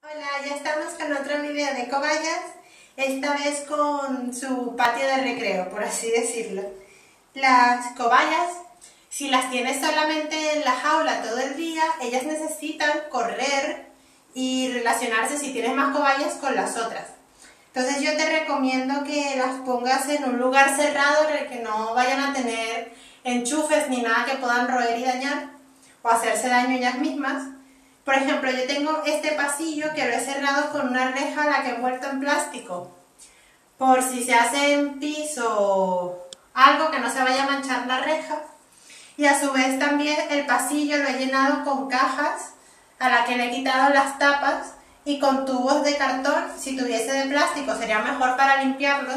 Hola, ya estamos con otro video de cobayas, esta vez con su patio de recreo, por así decirlo. Las cobayas, si las tienes solamente en la jaula todo el día, ellas necesitan correr y relacionarse, si tienes más cobayas, con las otras. Entonces yo te recomiendo que las pongas en un lugar cerrado en el que no vayan a tener enchufes ni nada que puedan roer y dañar o hacerse daño ellas mismas. Por ejemplo, yo tengo este pasillo que lo he cerrado con una reja a la que he envuelto en plástico, por si se hace en piso algo que no se vaya a manchar la reja. Y a su vez también el pasillo lo he llenado con cajas a la que le he quitado las tapas y con tubos de cartón. Si tuviese de plástico sería mejor para limpiarlos,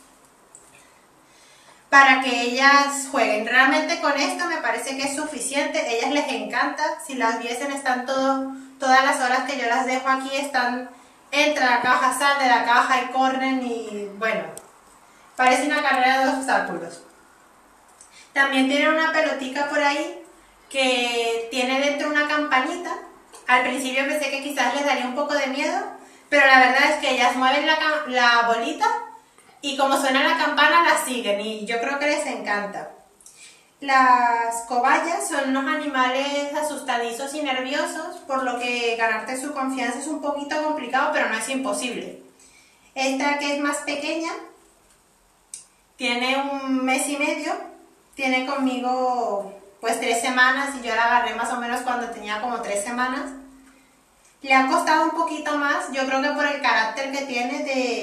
para que ellas jueguen. Realmente con esto me parece que es suficiente, a ellas les encanta. Si las viesen, están todas las horas que yo las dejo aquí, están entre la caja, salen de la caja y corren y bueno, parece una carrera de obstáculos. También tiene una pelotica por ahí que tiene dentro una campanita. Al principio pensé que quizás les daría un poco de miedo, pero la verdad es que ellas mueven la bolita y como suena la campana la siguen y yo creo que les encanta. Las cobayas son unos animales asustadizos y nerviosos, por lo que ganarte su confianza es un poquito complicado, pero no es imposible. Esta, que es más pequeña, tiene 1 mes y medio, tiene conmigo pues 3 semanas y yo la agarré más o menos cuando tenía como 3 semanas. Le ha costado un poquito más, yo creo que por el carácter que tiene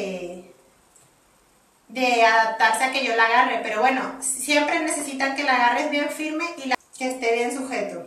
de adaptarse a que yo la agarre, pero bueno, siempre necesitan que la agarres bien firme y que esté bien sujeto.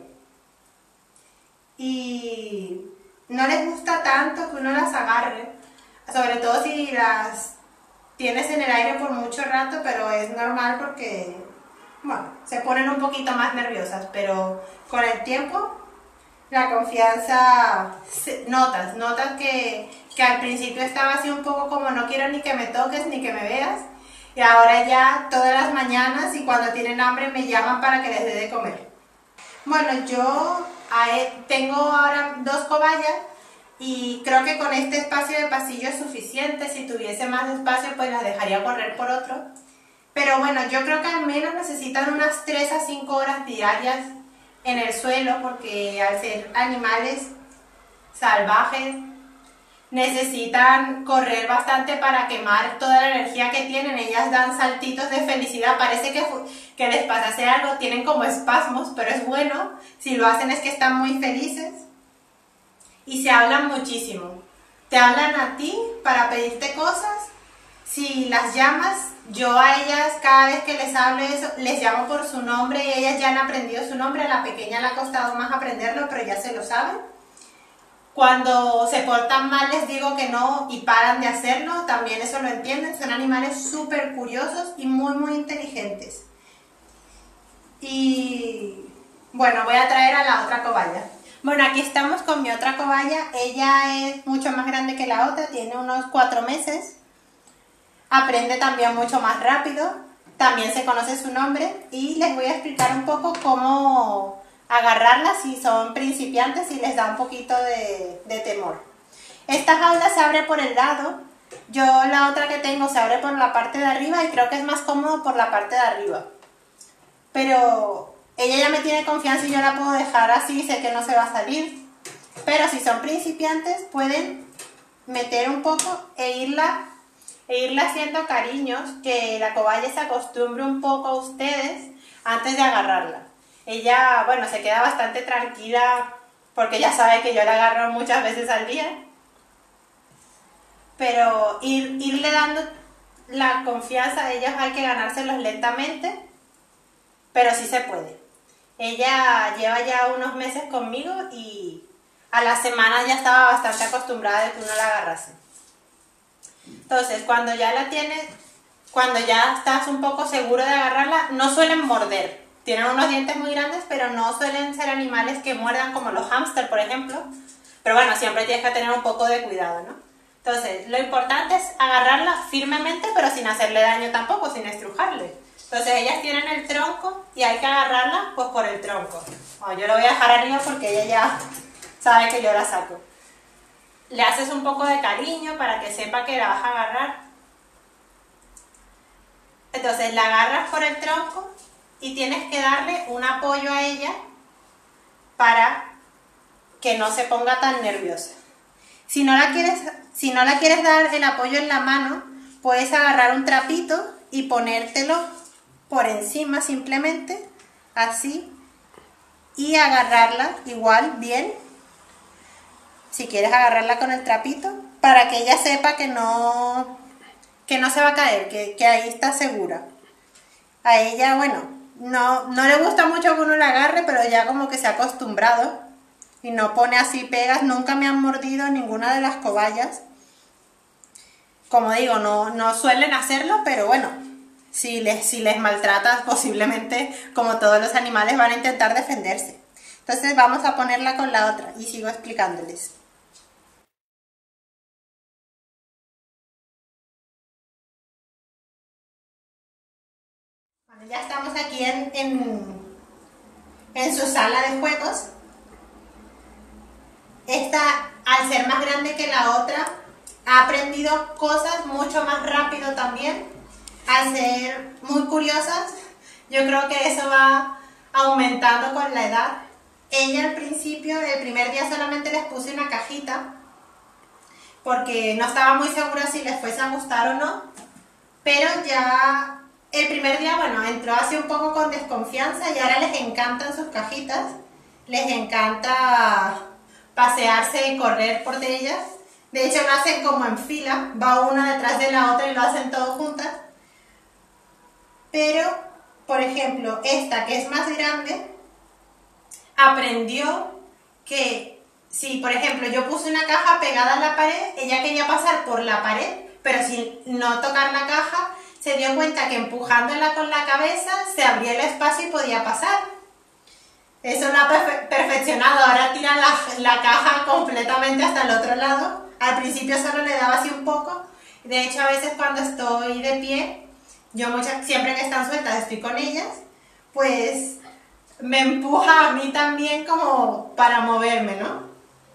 Y no les gusta tanto que uno las agarre, sobre todo si las tienes en el aire por mucho rato, pero es normal porque, bueno, se ponen un poquito más nerviosas, pero con el tiempo la confianza, notas que al principio estaba así un poco como no quiero ni que me toques ni que me veas, y ahora ya todas las mañanas y cuando tienen hambre me llaman para que les dé de comer. Bueno, yo tengo ahora 2 cobayas y creo que con este espacio de pasillo es suficiente. Si tuviese más espacio pues las dejaría correr por otro, pero bueno, yo creo que al menos necesitan unas 3 a 5 horas diarias en el suelo, porque al ser animales salvajes necesitan correr bastante para quemar toda la energía que tienen. Ellas dan saltitos de felicidad, parece que les pasase algo, tienen como espasmos, pero es bueno, si lo hacen es que están muy felices. Y se hablan muchísimo, te hablan a ti para pedirte cosas. Si las llamas, yo a ellas cada vez que les hablo eso, les llamo por su nombre y ellas ya han aprendido su nombre. A la pequeña le ha costado más aprenderlo, pero ya se lo saben. Cuando se portan mal les digo que no y paran de hacerlo, también eso lo entienden. Son animales súper curiosos y muy inteligentes. Y bueno, voy a traer a la otra cobaya. Bueno, aquí estamos con mi otra cobaya. Ella es mucho más grande que la otra, tiene unos 4 meses. Aprende también mucho más rápido, también se conoce su nombre y les voy a explicar un poco cómo agarrarlas si son principiantes y les da un poquito de temor. Esta jaula se abre por el lado, yo la otra que tengo se abre por la parte de arriba y creo que es más cómodo por la parte de arriba. Pero ella ya me tiene confianza y yo la puedo dejar así, sé que no se va a salir. Pero si son principiantes pueden meter un poco e irla haciendo cariños, que la cobaya se acostumbre un poco a ustedes antes de agarrarla. Ella, bueno, se queda bastante tranquila porque ya sabe que yo la agarro muchas veces al día. Pero irle dando la confianza a ellos hay que ganárselos lentamente, pero sí se puede. Ella lleva ya unos meses conmigo y a la semana ya estaba bastante acostumbrada de que uno la agarrase. Entonces, cuando ya la tienes, cuando ya estás un poco seguro de agarrarla, no suelen morder. Tienen unos dientes muy grandes, pero no suelen ser animales que muerdan como los hámster, por ejemplo. Pero bueno, siempre tienes que tener un poco de cuidado, ¿no? Entonces, lo importante es agarrarla firmemente, pero sin hacerle daño tampoco, sin estrujarle. Entonces, ellas tienen el tronco y hay que agarrarla pues por el tronco. Bueno, yo lo voy a dejar arriba porque ella ya sabe que yo la saco. le haces un poco de cariño para que sepa que la vas a agarrar. Entonces la agarras por el tronco y tienes que darle un apoyo a ella para que no se ponga tan nerviosa. Si no la quieres dar el apoyo en la mano, puedes agarrar un trapito y ponértelo por encima simplemente, así, y agarrarla igual, bien, si quieres agarrarla con el trapito, para que ella sepa que no se va a caer, que ahí está segura. A ella, bueno, no le gusta mucho que uno la agarre, pero ya como que se ha acostumbrado y no pone así pegas. Nunca me han mordido ninguna de las cobayas. Como digo, no suelen hacerlo, pero bueno, si les maltratas, posiblemente, como todos los animales, van a intentar defenderse. Entonces vamos a ponerla con la otra y sigo explicándoles. Bueno, ya estamos aquí en su sala de juegos. Esta, al ser más grande que la otra, ha aprendido cosas mucho más rápido también. Al ser muy curiosas, yo creo que eso va aumentando con la edad. Ella al principio, el primer día solamente les puse una cajita, porque no estaba muy segura si les fuese a gustar o no, pero ya el primer día, bueno, entró así un poco con desconfianza y ahora les encantan sus cajitas, les encanta pasearse y correr por ellas. De hecho lo hacen como en fila, va una detrás de la otra y lo hacen todos juntas. Pero, por ejemplo, esta que es más grande, aprendió que si, por ejemplo, yo puse una caja pegada a la pared, ella quería pasar por la pared, pero sin no tocar la caja, se dio cuenta que empujándola con la cabeza se abría el espacio y podía pasar. Eso lo ha perfeccionado, ahora tira la caja completamente hasta el otro lado. Al principio solo le daba así un poco. De hecho, a veces cuando estoy de pie, siempre que están sueltas estoy con ellas, pues me empuja a mí también como para moverme, ¿no?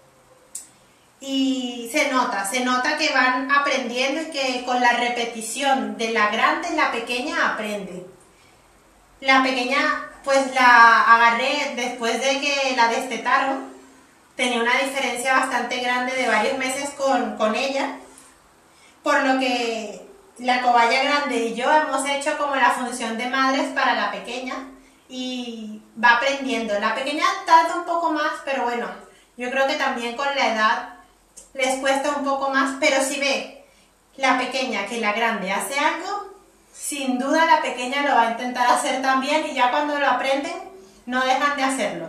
Y se nota que van aprendiendo y que con la repetición de la grande, la pequeña aprende. La pequeña, pues la agarré después de que la destetaron. Tenía una diferencia bastante grande de varios meses con ella, por lo que la cobaya grande y yo hemos hecho como la función de madres para la pequeña y va aprendiendo. La pequeña tarda un poco más, pero bueno, yo creo que también con la edad les cuesta un poco más, pero si ve la pequeña que la grande hace algo, sin duda la pequeña lo va a intentar hacer también y ya cuando lo aprenden no dejan de hacerlo.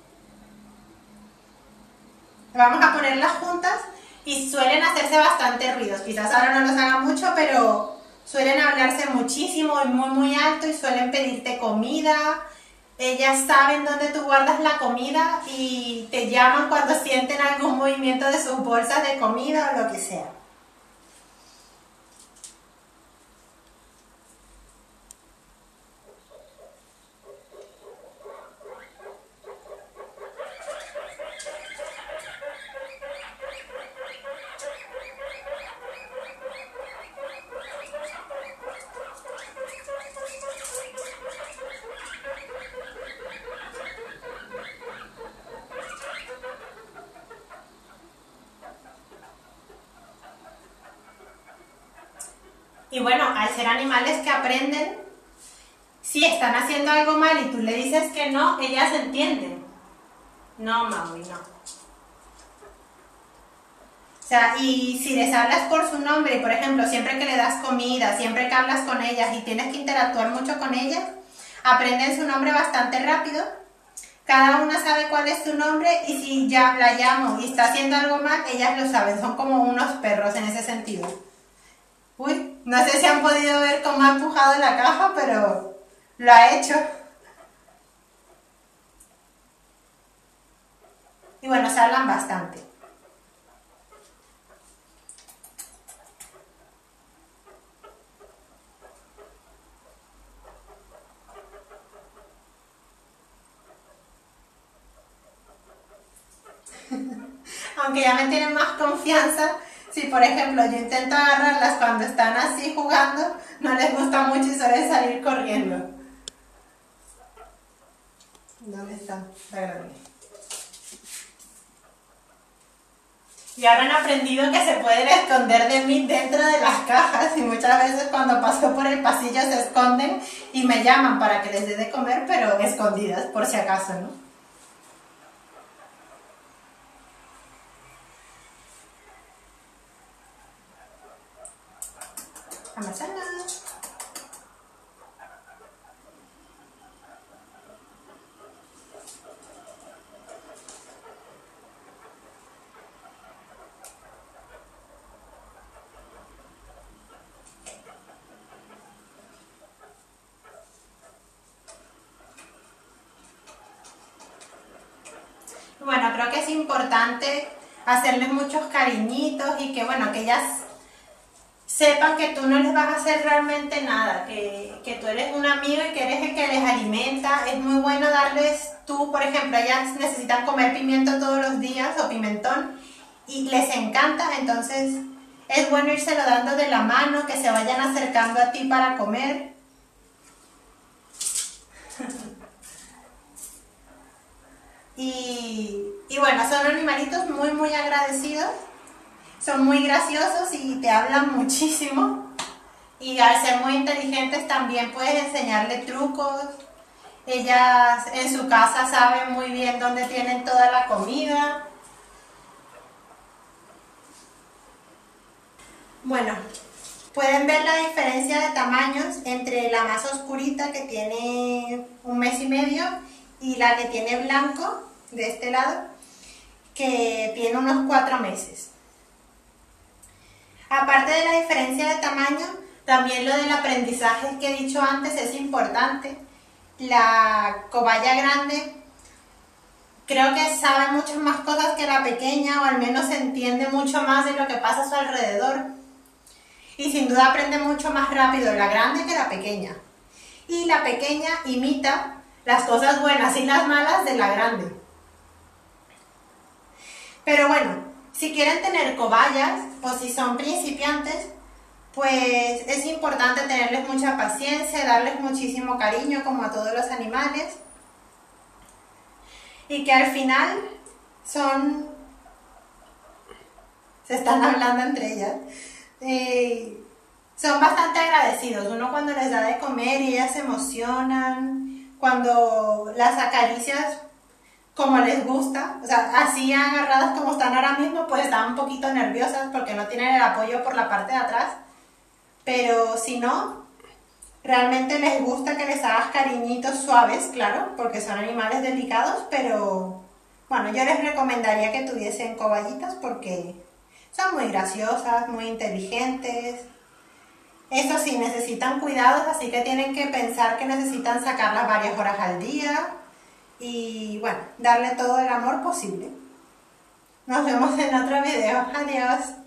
Vamos a ponerlas juntas y suelen hacerse bastante ruidos. Quizás ahora no los hagan mucho, pero suelen hablarse muchísimo y muy alto y suelen pedirte comida. Ellas saben dónde tú guardas la comida y te llaman cuando sienten algún movimiento de sus bolsas de comida o lo que sea. Y bueno, al ser animales que aprenden, si están haciendo algo mal y tú le dices que no, ellas entienden. No, mami, no. O sea, y si les hablas por su nombre, por ejemplo, siempre que le das comida, siempre que hablas con ellas y tienes que interactuar mucho con ellas, aprenden su nombre bastante rápido. Cada una sabe cuál es su nombre y si ya la llamo y está haciendo algo mal, ellas lo saben. Son como unos perros en ese sentido. Uy, no sé si han podido ver cómo ha empujado la caja, pero lo ha hecho. Y bueno, se hablan bastante. Aunque ya me tienen más confianza, si por ejemplo yo intento agarrarlas cuando están así jugando, no les gusta mucho y suelen salir corriendo. ¿Dónde está la grande? Y ahora han aprendido que se pueden esconder de mí dentro de las cajas y muchas veces cuando paso por el pasillo se esconden y me llaman para que les dé de comer, pero escondidas por si acaso, ¿no? Amazonas. Bueno, creo que es importante hacerles muchos cariñitos y que, bueno, que ellas sepan que tú no les vas a hacer realmente nada, que tú eres un amigo y que eres el que les alimenta. Es muy bueno darles, tú, por ejemplo, ellas necesitan comer pimiento todos los días o pimentón y les encanta, entonces es bueno írselo dando de la mano, que se vayan acercando a ti para comer. Y bueno, son animalitos muy agradecidos, son muy graciosos y te hablan muchísimo. Y al ser muy inteligentes también puedes enseñarle trucos. Ellas en su casa saben muy bien dónde tienen toda la comida. Bueno, pueden ver la diferencia de tamaños entre la más oscurita, que tiene 1 mes y medio, y la que tiene blanco de este lado, que tiene unos 4 meses. Aparte de la diferencia de tamaño, también lo del aprendizaje que he dicho antes es importante. La cobaya grande creo que sabe muchas más cosas que la pequeña, o al menos entiende mucho más de lo que pasa a su alrededor. Y sin duda aprende mucho más rápido la grande que la pequeña. Y la pequeña imita las cosas buenas y las malas de la grande. Pero bueno, si quieren tener cobayas o si son principiantes, pues es importante tenerles mucha paciencia, darles muchísimo cariño como a todos los animales. Y que al final se están hablando entre ellas. Son bastante agradecidos. Uno cuando les da de comer y ellas se emocionan, cuando las acaricias como les gusta, o sea, así agarradas como están ahora mismo, pues están un poquito nerviosas porque no tienen el apoyo por la parte de atrás, pero si no, realmente les gusta que les hagas cariñitos suaves, claro, porque son animales delicados, pero bueno, yo les recomendaría que tuviesen cobayitas porque son muy graciosas, muy inteligentes. Eso sí, necesitan cuidados, así que tienen que pensar que necesitan sacarlas varias horas al día y bueno, darle todo el amor posible. Nos vemos en otro video. Adiós.